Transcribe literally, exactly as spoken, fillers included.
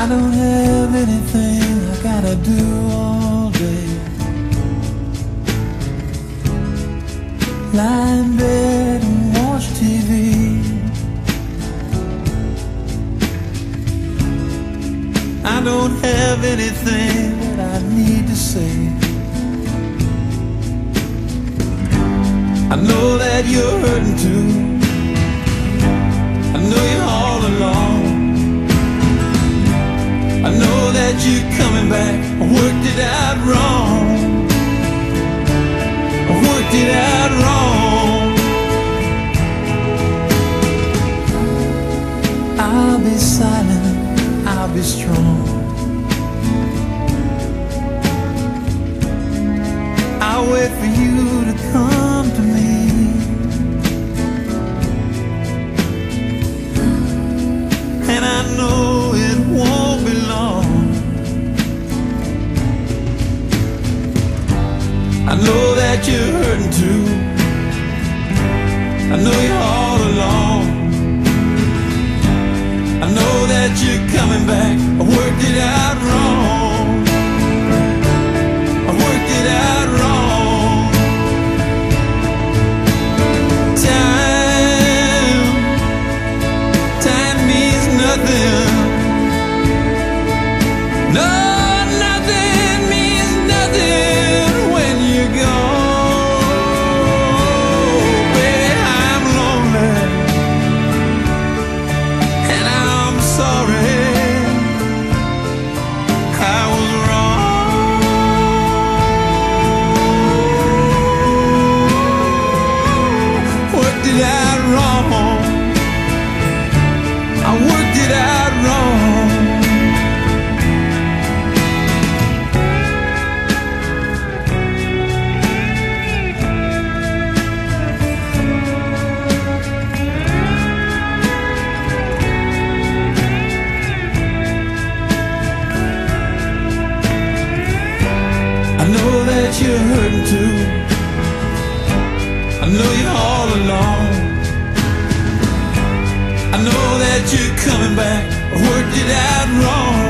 I don't have anything I gotta do all day. Lie in bed and watch T V. I don't have anything that I need to say. I know that you're hurting too. I know you're all alone. I know that you're coming back. I worked it out wrong. I worked it out wrong. I'll be silent, I'll be strong. I'll wait for you to come to me. And I know it won't be long. I know that you're hurting too. I know you're all alone. I know that you're coming back. I worked it out wrong. I worked it out wrong. Time, time means nothing. No, nothing means nothing when you go. Baby, I'm lonely and I'm sorry. I was wrong. Worked it out wrong. I worked it out wrong. I know that you're hurting too. I know you're all alone. I know that you're coming back. I worked it out wrong.